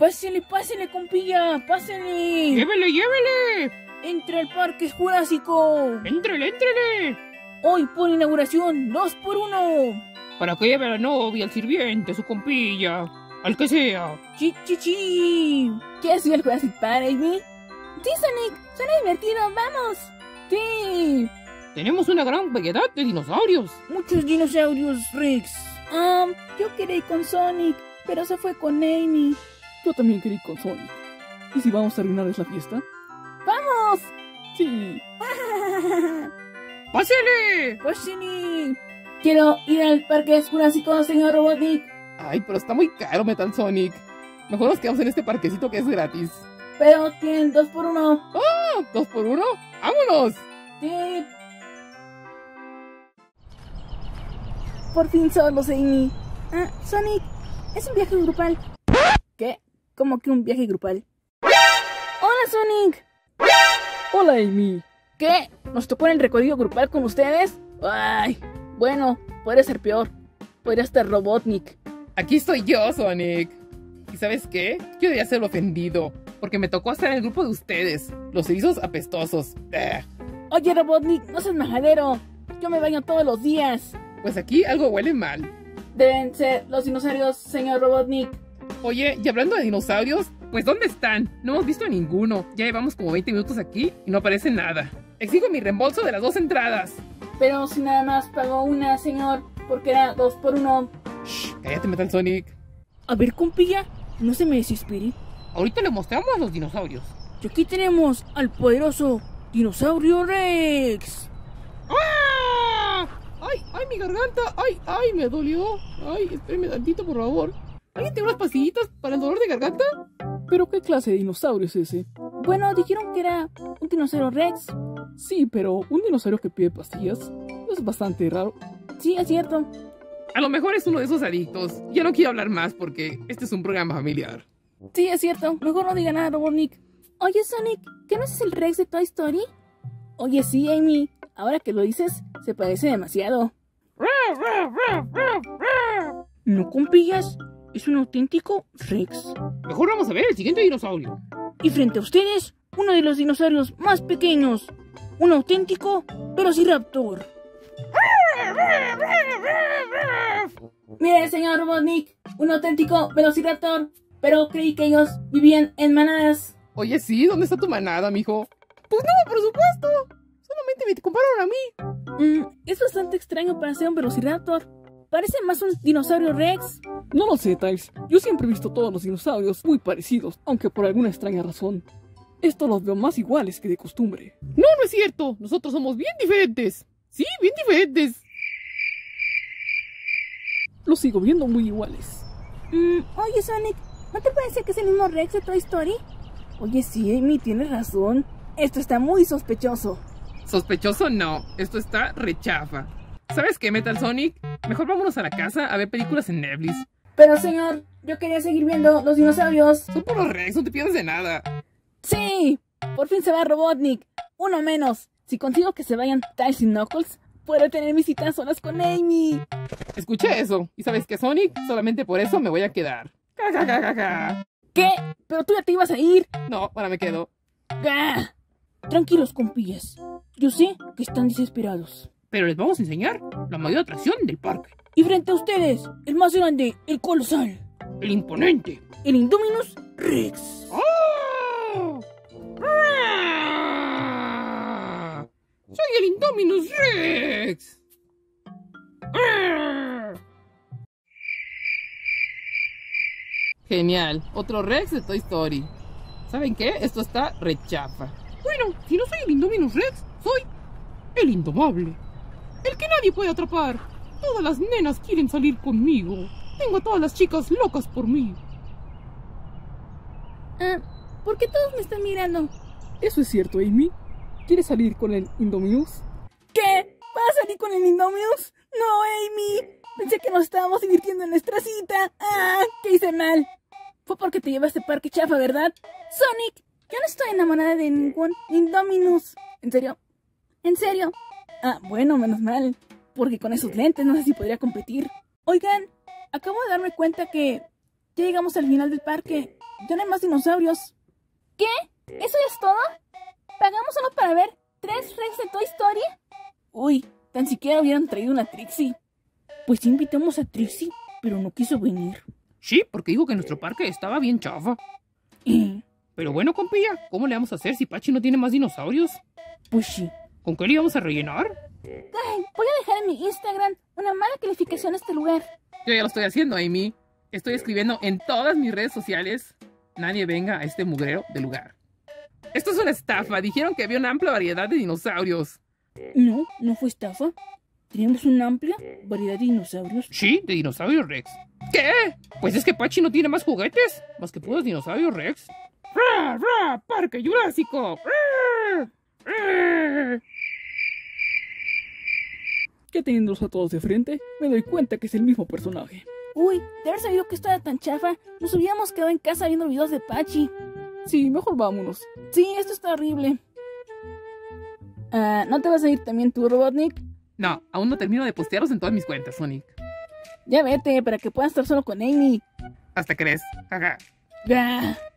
Pásele, pásele, compilla, pásele. ¡Llévele, llévele! Entra al Parque Jurásico. ¡Éntrele, éntrele! Hoy por inauguración, 2x1. Para que lleve a la novia, al sirviente, su compilla, al que sea. Chi, chi, chi. ¿Qué ha sido el Jurassic Park, Amy? Sí, Sonic, suena divertido, vamos. Sí. Tenemos una gran variedad de dinosaurios. Muchos dinosaurios, Rex. Yo quería ir con Sonic, pero se fue con Amy. Yo también quería ir con Sonic. ¿Y si vamos a arruinarles la fiesta? ¡Vamos! Sí. ¡Pásele! ¡Pásele! Quiero ir al Parque Jurásico, señor Robotnik. Ay, pero está muy caro Metal Sonic. Mejor nos quedamos en este parquecito que es gratis. Pero tienen 2x1. ¡Ah! ¿2x1? ¡Vámonos! Sí. Por fin solos, Amy. Sonic, es un viaje grupal. ¿Qué? ¿Cómo que un viaje grupal? ¡Hola, Sonic! ¡Hola, Amy! ¿Qué? ¿Nos tocó en el recorrido grupal con ustedes? ¡Ay! Bueno, podría ser peor. Podría estar Robotnik. Aquí estoy yo, Sonic. ¿Y sabes qué? Yo debía ser ofendido, porque me tocó estar en el grupo de ustedes, los erizos apestosos. Oye, Robotnik, no seas majadero. Yo me baño todos los días. Pues aquí algo huele mal. Deben ser los dinosaurios, señor Robotnik. Oye, y hablando de dinosaurios, pues ¿dónde están? No hemos visto a ninguno. Ya llevamos como 20 minutos aquí y no aparece nada. Exijo mi reembolso de las 2 entradas. Pero si nada más pagó una, señor, porque era 2x1. Shh, cállate, Metal Sonic. A ver, compilla, no se me desespere. Ahorita le mostramos a los dinosaurios. Y aquí tenemos al poderoso Dinosaurio Rex. ¡Ah! ¡Ay, ay, mi garganta! ¡Ay, ay, me dolió! ¡Ay, espérame tantito, por favor! ¿Alguien tiene unas pastillitas para el dolor de garganta? ¿Pero qué clase de dinosaurio es ese? Bueno, dijeron que era un dinosaurio Rex. Sí, pero un dinosaurio que pide pastillas es bastante raro. Sí, es cierto. A lo mejor es uno de esos adictos. Ya no quiero hablar más porque este es un programa familiar. Sí, es cierto. Mejor no diga nada, Robotnik. Oye, Sonic, ¿qué no es el Rex de Toy Story? Oye, sí, Amy. Ahora que lo dices, se parece demasiado. ¿No, compillas? Es un auténtico Rex. Mejor vamos a ver el siguiente dinosaurio. Y frente a ustedes, uno de los dinosaurios más pequeños. Un auténtico Velociraptor. Mire, señor Robotnik, un auténtico Velociraptor. Pero creí que ellos vivían en manadas. Oye, sí, ¿dónde está tu manada, mijo? Pues no, por supuesto. Solamente me compararon a mí. Es bastante extraño para ser un Velociraptor. Parece más un dinosaurio Rex. No lo sé, Tiles. Yo siempre he visto todos los dinosaurios muy parecidos, aunque por alguna extraña razón. Estos los veo más iguales que de costumbre. No, no es cierto. Nosotros somos bien diferentes. Sí, bien diferentes. Los sigo viendo muy iguales. Oye, Sonic, ¿no te parece que es el mismo Rex de Toy Story? Oye, sí, Amy, tienes razón. Esto está muy sospechoso. Sospechoso no. Esto está rechafa. ¿Sabes qué, Metal Sonic? Mejor vámonos a la casa a ver películas en Netflix. Pero, señor, yo quería seguir viendo los dinosaurios. Son puros Rex, no te pierdes de nada. ¡Sí! Por fin se va Robotnik. Uno menos. Si consigo que se vayan Tiles y Knuckles, puedo tener mis citas solas con Amy. Escuché eso. ¿Y sabes qué, Sonic? Solamente por eso me voy a quedar. ¿Qué? ¿Pero tú ya te ibas a ir? No, ahora me quedo. ¡Gah! Tranquilos, compillas. Yo sé que están desesperados. Pero les vamos a enseñar la mayor atracción del parque. Y frente a ustedes, el más grande, el colosal, El imponente. el Indominus Rex. ¡Oh! ¡Ah! ¡Soy el Indominus Rex! ¡Ah! Genial. Otro Rex de Toy Story. ¿Saben qué? Esto está rechafa. Bueno, si no soy el Indominus Rex, soy el indomable. El que nadie puede atrapar. Todas las nenas quieren salir conmigo. Tengo a todas las chicas locas por mí. ¿Por qué todos me están mirando? Eso es cierto, Amy. ¿Quieres salir con el Indominus? ¿Qué? ¿Vas a salir con el Indominus? No, Amy. Pensé que nos estábamos divirtiendo en nuestra cita. ¿Qué hice mal? Fue porque te llevaste a parque chafa, ¿verdad? Sonic, yo no estoy enamorada de ningún Indominus. ¿En serio? ¿En serio? Bueno, menos mal. Porque con esos lentes no sé si podría competir. Oigan, acabo de darme cuenta que ya llegamos al final del parque. Ya no hay más dinosaurios. ¿Qué? ¿Eso es todo? ¿Pagamos solo para ver 3 Rex de Toy Story? Uy, tan siquiera hubieran traído una Trixie. Pues sí invitamos a Trixie, pero no quiso venir. Sí, porque dijo que nuestro parque estaba bien chafa. Pero bueno, compilla, ¿cómo le vamos a hacer si Pachi no tiene más dinosaurios? Pues sí. ¿Con qué le íbamos a rellenar? Ay, voy a dejar en mi Instagram una mala calificación a este lugar. Yo ya lo estoy haciendo, Amy. Estoy escribiendo en todas mis redes sociales. Nadie venga a este mugrero de lugar. Esto es una estafa. Dijeron que había una amplia variedad de dinosaurios. No, no fue estafa. Tenemos una amplia variedad de dinosaurios. Sí, de dinosaurios Rex. ¿Qué? Pues es que Pachi no tiene más juguetes, más que puros dinosaurios Rex. ¡Ra, ra! ¡Parque Jurásico! ¡Ra, ra! Ya teniéndolos a todos de frente, me doy cuenta que es el mismo personaje. Uy, de haber sabido que esto era tan chafa, nos hubiéramos quedado en casa viendo videos de Pachi. Sí, mejor vámonos. Sí, esto está horrible. ¿No te vas a ir también tú, Robotnik? No, aún no termino de postearlos en todas mis cuentas, Sonic. Ya vete, para que puedas estar solo con Amy. Hasta crees. Jaja. Ya.